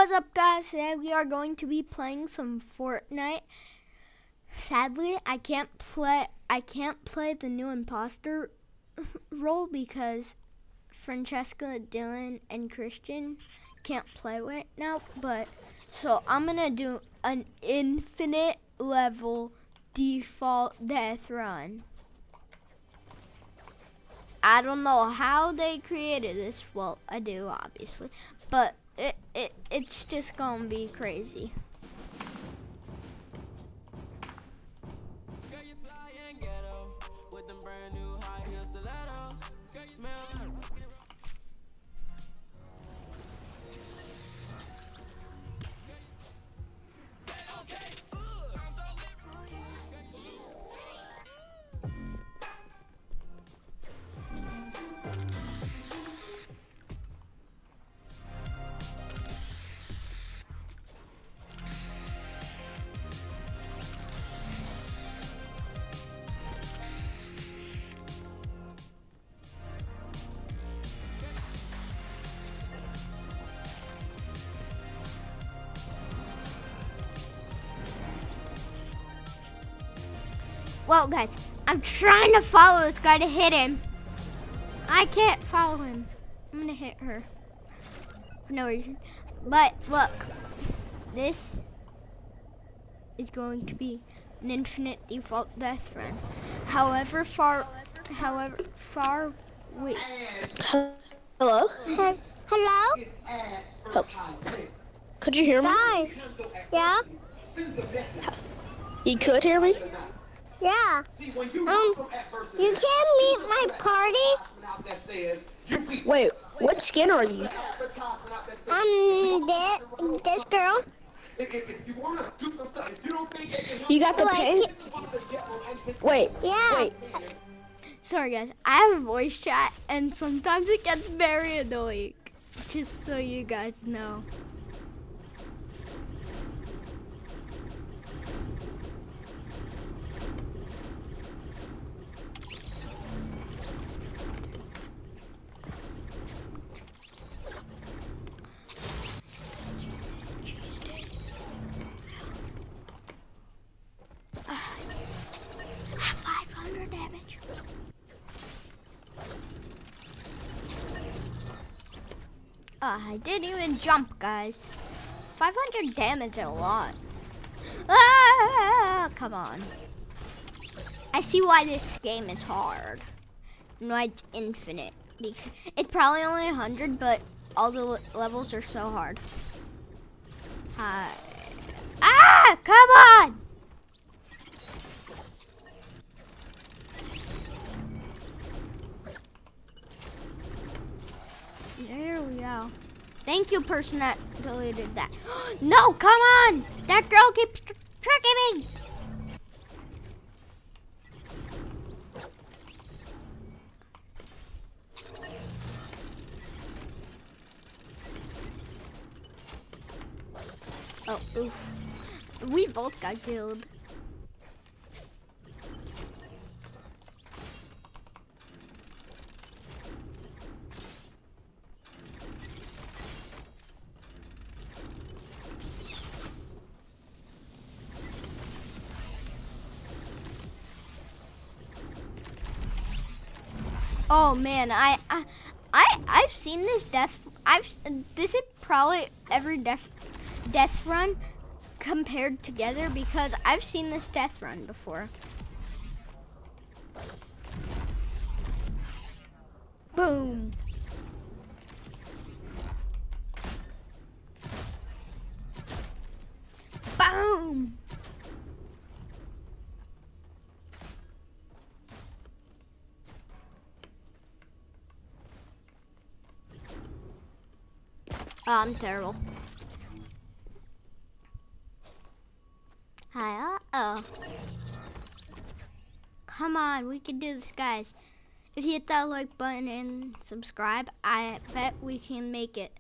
What's up, guys? Today we are going to be playing some Fortnite. Sadly, I can't play the new imposter role because Francesca, Dylan, and Christian can't play right now. But so I'm gonna do an infinite level default death run. I don't know how they created this. Well, I do obviously, but it's just gonna be crazy. Well, guys, I'm trying to follow this guy to hit him. I can't follow him. I'm gonna hit her for no reason. But look, this is going to be an infinite default death run. However far, wait. Hello? Hello? Oh. Could you hear me? Guys, yeah? You could hear me? Yeah. You can't meet my party? Wait, what skin are you? This girl. You got the pink? Wait, Yeah. wait. Sorry, guys. I have a voice chat, and sometimes it gets very annoying. Just so you guys know. I didn't even jump, guys. 500 damage is a lot. Ah, come on. I see why this game is hard and why it's infinite. Because it's probably only 100, but all the levels are so hard. Ah, come on! There we go. Thank you, person that deleted that. No, come on! That girl keeps tricking me! Oh, oof. We both got killed. Oh man, I've seen this this is probably every death run compared together because I've seen this death run before. Boom. Boom. Oh, I'm terrible. Hi, uh-oh. Come on, we can do this, guys. If you hit that like button and subscribe, I bet we can make it.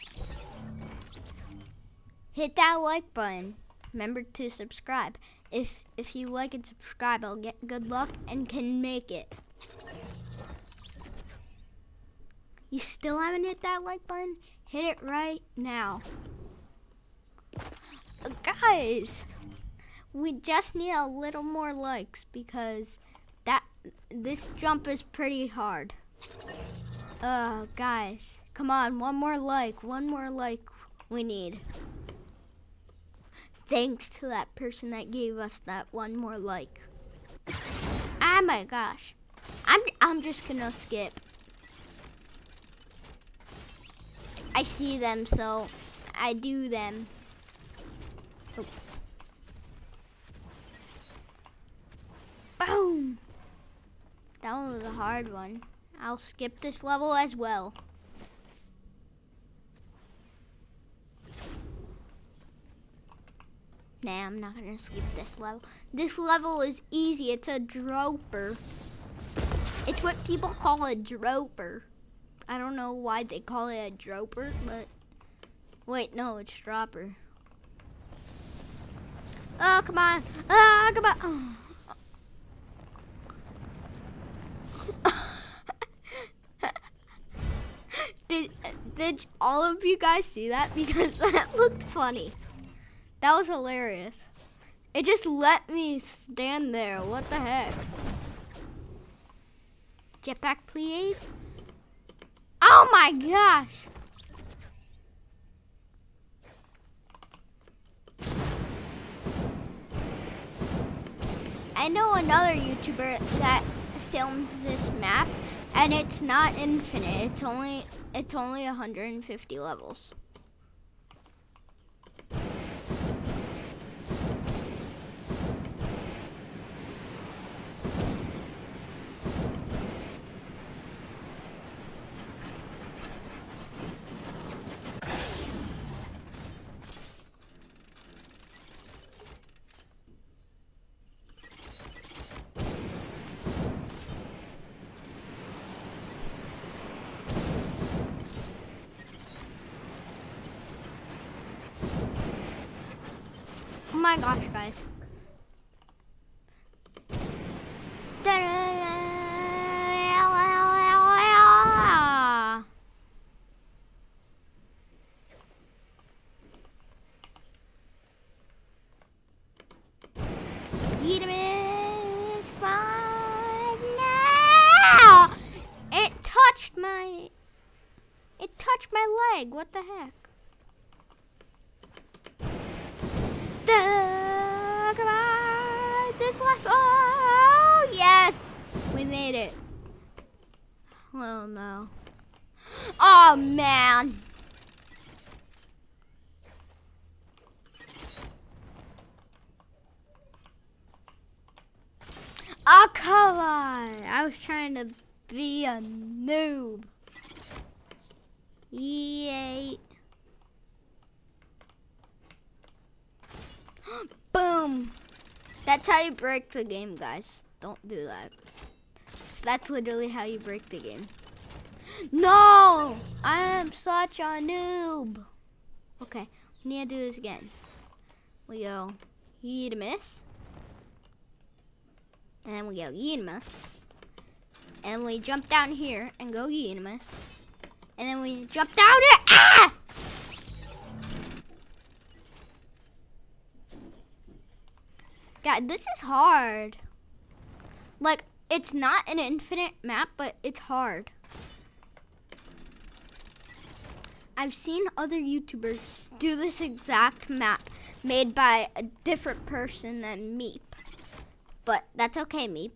Hit that like button. Remember to subscribe. If you like and subscribe, I'll get good luck and can make it. You still haven't hit that like button? Hit it right now. Guys, we just need a little more likes because this jump is pretty hard. Guys, come on, one more like we need. Thanks to that person that gave us that one more like. Oh my gosh. I'm just gonna skip. I see them, so I do them. Oh. Boom! That one was a hard one. I'll skip this level as well. Nah, I'm not gonna skip this level. This level is easy. It's a droper. It's what people call a droper. I don't know why they call it a droper, but wait, no, it's dropper. Oh, come on. Ah, come on. Oh. Did all of you guys see that? Because that looked funny. That was hilarious. It just let me stand there. What the heck? Jetpack, please. Oh my gosh. I know another YouTuber that filmed this map, and it's not infinite. It's only 150 levels. Oh my gosh, guys. Eat him is fine now. It touched my leg. What the heck? Come on, this last. Oh yes, we made it. Oh no. Oh man. Oh come on! I was trying to be a noob. Yay. Boom! That's how you break the game, guys. Don't do that. That's literally how you break the game. No! I am such a noob. Okay, we need to do this again. We go, yeet a miss. And then we go, yeet a miss. And we jump down here and go yeet a miss. And then we jump down here. Ah! God, this is hard. Like, it's not an infinite map, but it's hard. I've seen other YouTubers do this exact map made by a different person than Meep. But that's okay, Meep.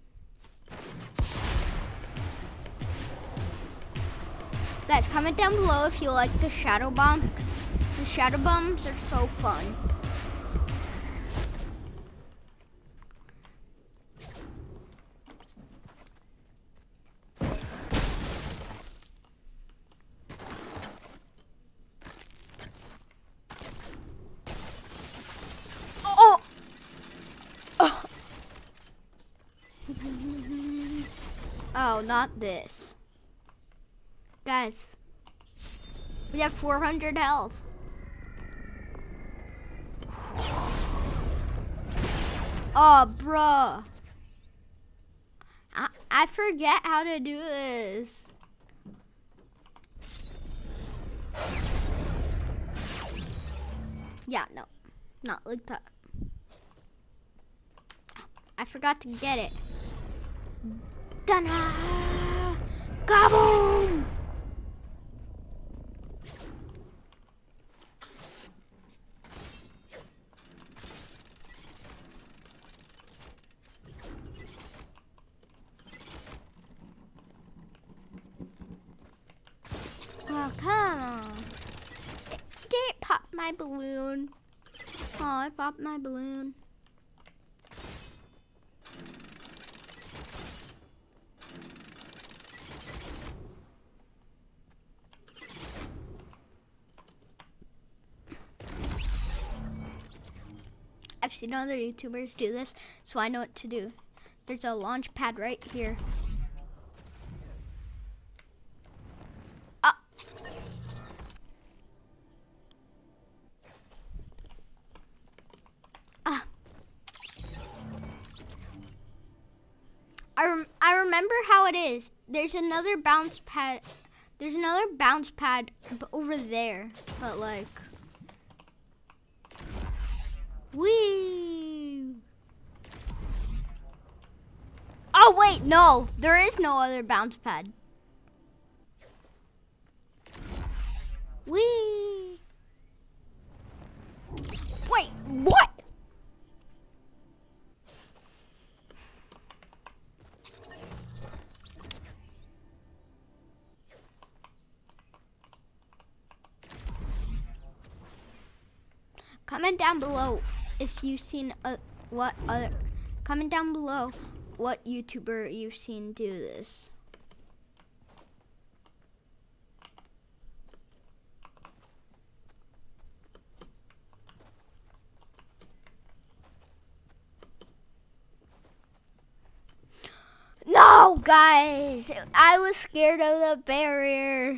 Guys, comment down below if you like the shadow bomb, because the shadow bombs are so fun. Oh, not this. Guys, we have 400 health. Oh, bruh. I forget how to do this. Yeah, no. Not like that. I forgot to get it. Dana! Kaboom! Oh, come on. Didn't pop my balloon. Oh, I popped my balloon. I've seen other YouTubers do this, so I know what to do. There's a launch pad right here. I remember how it is. There's another bounce pad. There's another bounce pad over there, but like, whee! Oh wait, no, there is no other bounce pad. Whee! Wait, what? Comment down below if you've seen comment down below what YouTuber you've seen do this. No, guys, I was scared of the barrier.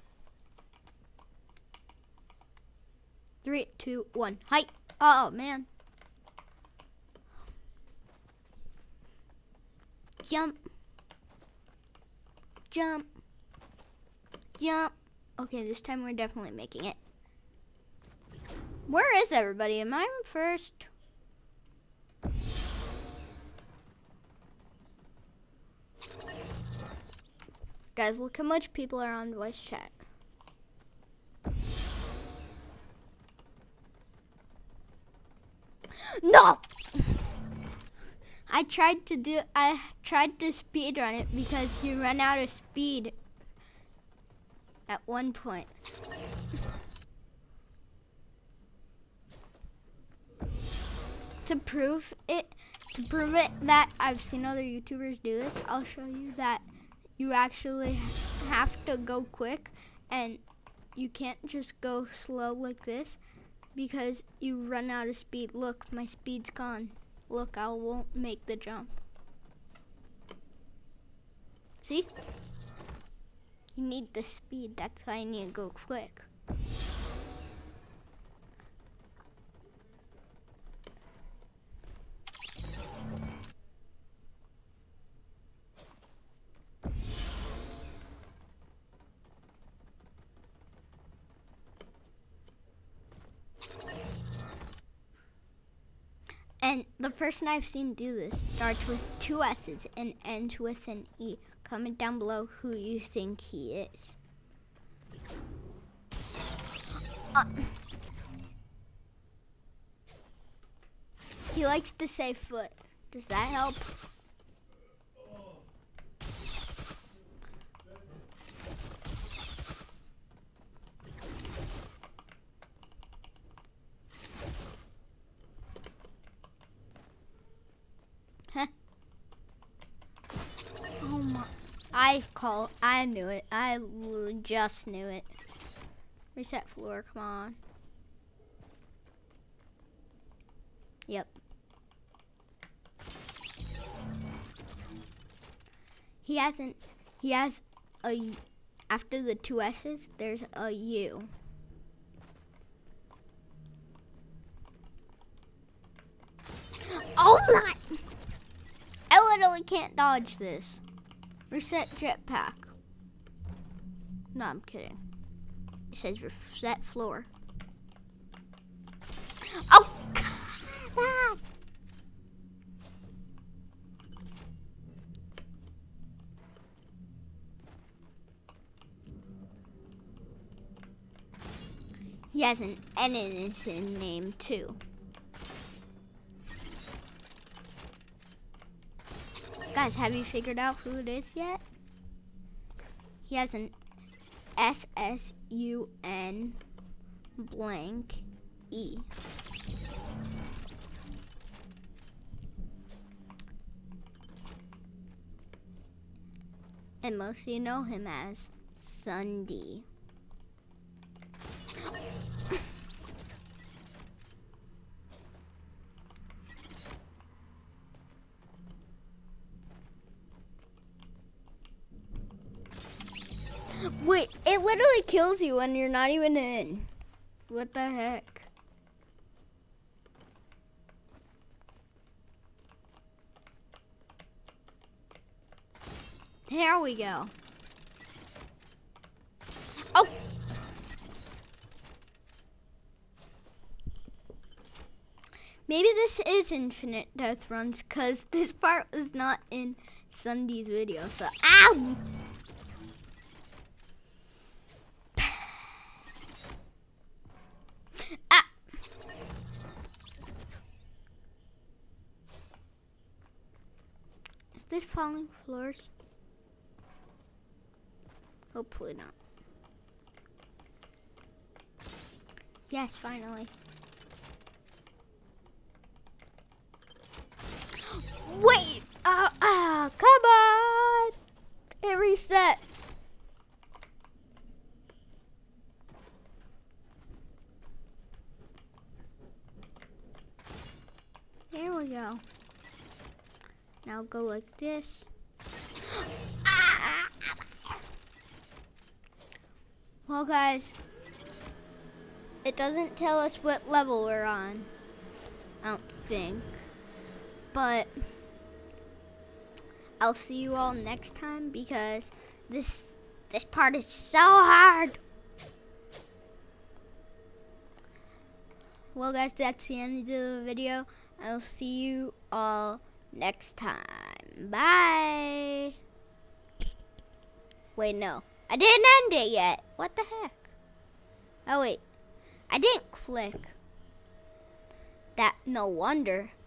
3, 2, 1, hi. Oh man. Jump. Jump. Jump. Okay, this time we're definitely making it. Where is everybody? Am I first? Guys, look how much people are on voice chat. No! I tried to speed run it because you run out of speed at one point. To prove it that I've seen other YouTubers do this, I'll show you that you actually have to go quick and you can't just go slow like this because you run out of speed. Look, my speed's gone. Look, I won't make the jump. See? You need the speed, that's why I need to go quick. And the person I've seen do this starts with 2 S's and ends with an E. Comment down below who you think he is. He likes to say foot. Does that help? Oh my, I knew it. I just knew it. Reset floor, come on. Yep. He has a, after the 2 S's, there's a U. Oh my! I literally can't dodge this. Reset jetpack. No, I'm kidding. It says reset floor. He has an N in his name too. Guys, have you figured out who it is yet? He has an SSUN blank E. And most of you know him as Sunday. Wait, it literally kills you when you're not even in. What the heck? There we go. Oh! Maybe this is infinite death runs because this part was not in Sunday's video. So, ow! Ah! Is this falling floors? Hopefully not. Yes, finally. Wait! Come on! It reset. There we go. Now go like this. Well, guys, it doesn't tell us what level we're on, I don't think, but I'll see you all next time because this part is so hard. Well, guys, that's the end of the video. I'll see you all next time. Bye. Wait, no. I didn't end it yet. What the heck? Oh, wait. I didn't click. That, no wonder.